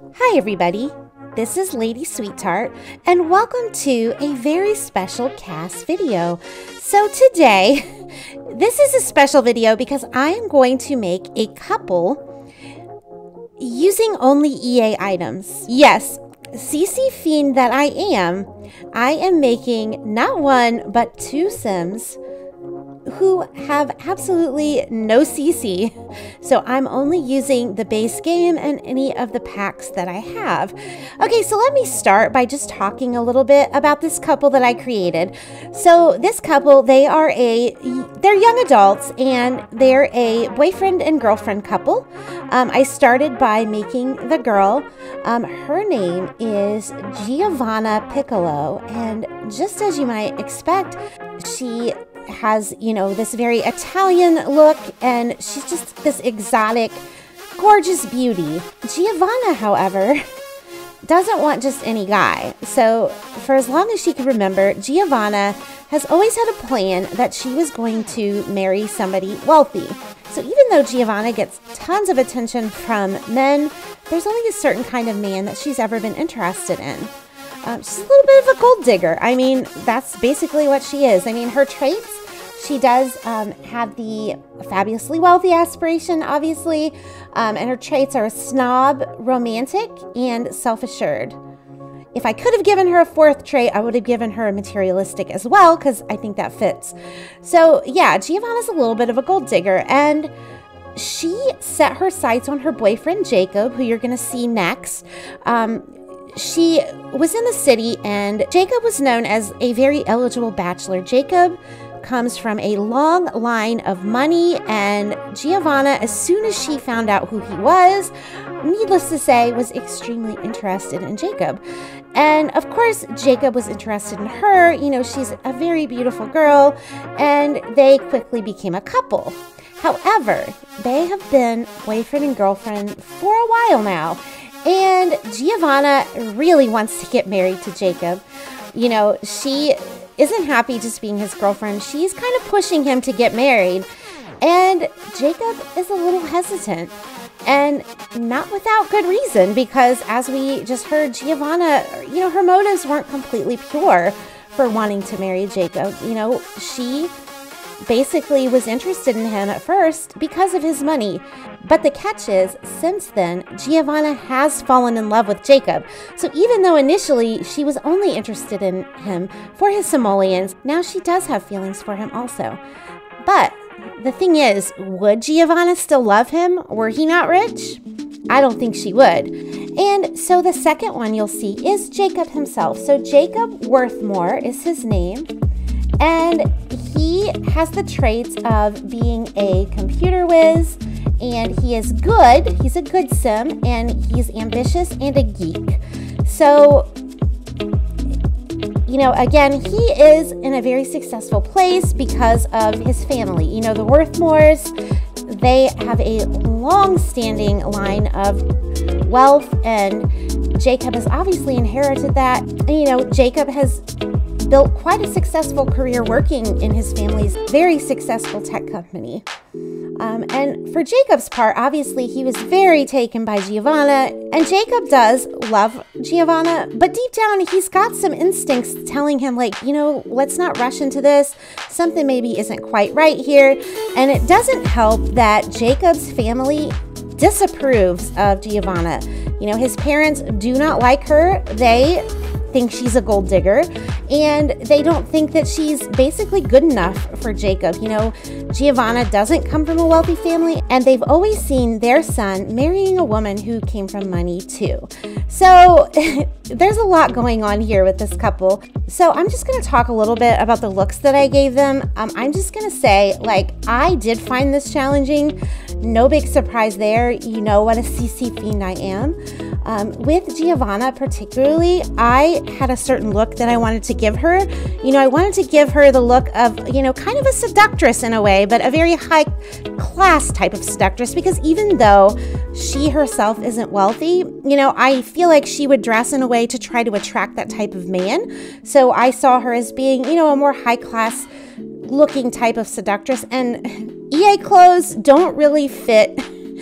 Hi everybody, this is Lady Sweetheart and welcome to a very special cast video. So today, this is a special video because I am going to make a couple using only EA items. Yes, CC fiend that I am making not one but two Sims who have absolutely no CC. So I'm only using the base game and any of the packs that I have. Okay, so let me start by just talking a little bit about this couple that I created. So this couple, they're young adults and they're a boyfriend and girlfriend couple. I started by making the girl. Her name is Giovanna Piccolo, and just as you might expect, she has, this very Italian look, and she's just this exotic, gorgeous beauty. Giovanna, however, doesn't want just any guy. So for as long as she can remember, Giovanna has always had a plan that she was going to marry somebody wealthy. So even though Giovanna gets tons of attention from men, there's only a certain kind of man that she's ever been interested in. She's a little bit of a gold digger. I mean, that's basically what she is. I mean, her traits, she does have the fabulously wealthy aspiration, obviously, and her traits are a snob, romantic, and self-assured. If I could have given her a fourth trait, I would have given her a materialistic as well, because I think that fits. So yeah, Giovanna's a little bit of a gold digger, and she set her sights on her boyfriend, Jacob, who you're going to see next. She was in the city, and Jacob was known as a very eligible bachelor. Jacob comes from a long line of money, and Giovanna, as soon as she found out who he was, needless to say, was extremely interested in Jacob. And of course, Jacob was interested in her. She's a very beautiful girl, and they quickly became a couple. However, they have been boyfriend and girlfriend for a while now. And Giovanna really wants to get married to Jacob. She isn't happy just being his girlfriend. She's kind of pushing him to get married. And Jacob is a little hesitant. And not without good reason, because as we just heard, Giovanna, her motives weren't completely pure for wanting to marry Jacob. She basically was interested in him at first because of his money. But the catch is, since then, Giovanna has fallen in love with Jacob. So even though initially she was only interested in him for his simoleons, now she does have feelings for him also. But the thing is, would Giovanna still love him were he not rich? I don't think she would. And so the second one you'll see is Jacob himself. So Jacob Worthmore is his name. And he has the traits of being a computer whiz, and he is good. He's a good sim, and he's ambitious and a geek. So, again, he is in a very successful place because of his family. The Worthmores, they have a long-standing line of wealth, and Jacob has obviously inherited that. Jacob has built quite a successful career working in his family's very successful tech company. And for Jacob's part, obviously, he was very taken by Giovanna, and Jacob does love Giovanna, but deep down, he's got some instincts telling him, let's not rush into this. Something maybe isn't quite right here. And it doesn't help that Jacob's family disapproves of Giovanna. His parents do not like her. They think she's a gold digger, and they don't think that she's basically good enough for Jacob. Giovanna doesn't come from a wealthy family, and they've always seen their son marrying a woman who came from money too. So there's a lot going on here with this couple. So I'm just going to talk a little bit about the looks that I gave them. I'm just going to say, I did find this challenging. No big surprise there. You know what a CC fiend I am. With Giovanna particularly, I had a certain look that I wanted to give her. I wanted to give her the look of, kind of a seductress in a way, but a very high class type of seductress, because even though she herself isn't wealthy, I feel like she would dress in a way to try to attract that type of man. So I saw her as being, a more high class looking type of seductress, and EA clothes don't really fit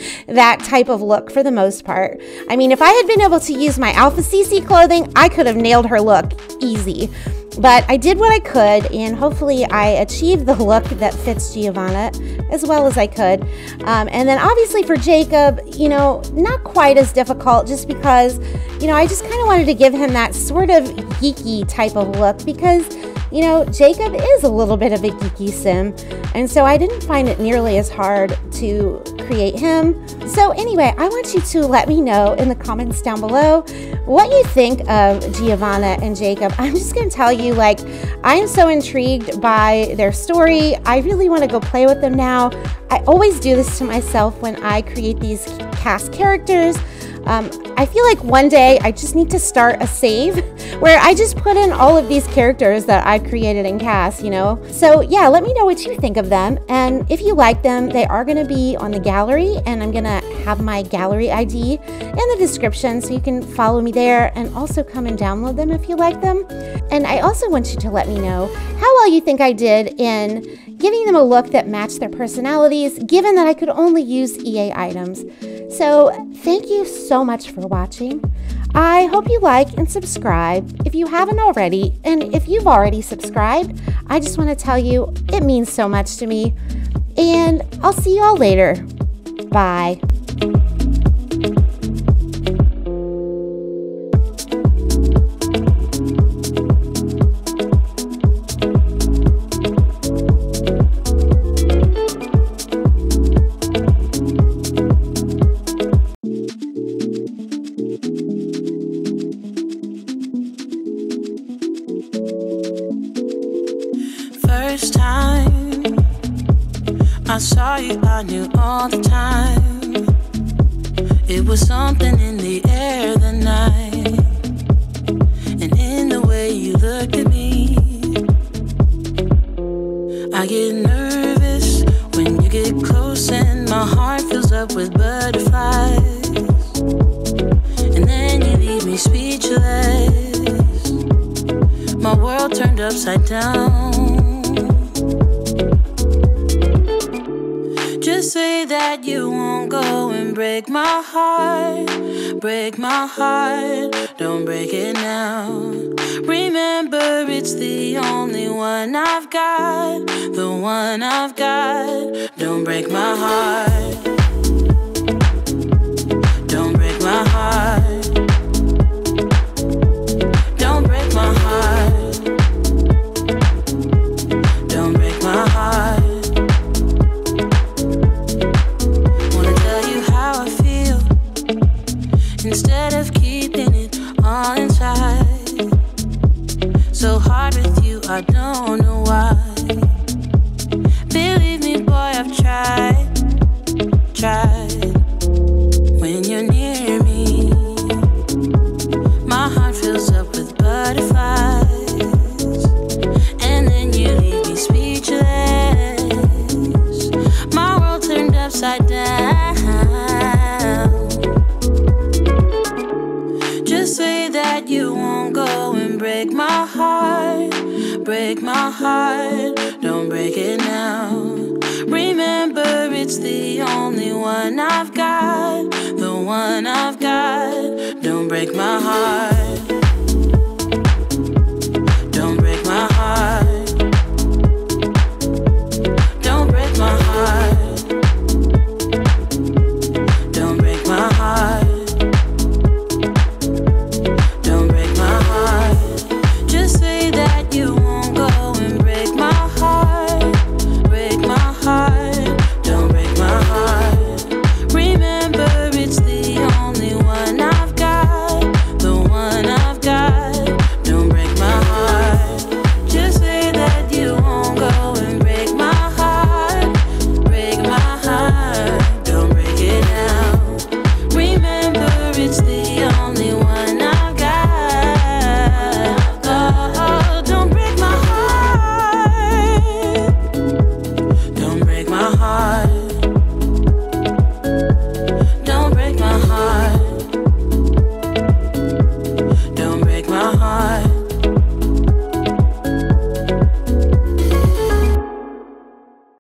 that type of look for the most part. I mean, if I had been able to use my Alpha CC clothing, I could have nailed her look easy. But I did what I could, and hopefully I achieved the look that fits Giovanna as well as I could. And then obviously for Jacob, you know, not quite as difficult, just because, you know, I just kind of wanted to give him that sort of geeky type of look, because, you know, Jacob is a little bit of a geeky sim, and so I didn't find it nearly as hard to create him. So anyway, I want you to let me know in the comments down below what you think of Giovanna and Jacob. I'm just going to tell you, like, I am so intrigued by their story. I really want to go play with them now. I always do this to myself when I create these cast characters. I feel like one day I just need to start a save where I just put in all of these characters that I created in cast, you know? So yeah, let me know what you think of them. And if you like them, they are going to be on the gallery, and I'm going to have my gallery ID in the description so you can follow me there, and also come and download them if you like them. And I also want you to let me know how well you think I did in giving them a look that matched their personalities, given that I could only use EA items. So thank you so much for watching. I hope you like and subscribe if you haven't already. And if you've already subscribed, I just want to tell you it means so much to me. And I'll see you all later. Bye. First time I saw you, I knew all the time. It was something in the air that night, and in the way you looked at me. I get nervous when you get close, and my heart fills up with butterflies. And then you leave me speechless. My world turned upside down. Just say that you won't go and break my heart. Break my heart, don't break it now. Remember, it's the only one I've got. The one I've got. Don't break my heart. Don't break my heart. Don't break my heart. Don't break my heart. Instead of keeping it all inside. So hard with you, I don't know why. Believe me, boy, I've tried. When you're near me, my heart fills up with butterflies. And then you leave me speechless. My world turned upside down. Just say that you won't go and break my heart. Break my heart, don't break it now. Remember, it's the only one I've got. The one I've got. Don't break my heart.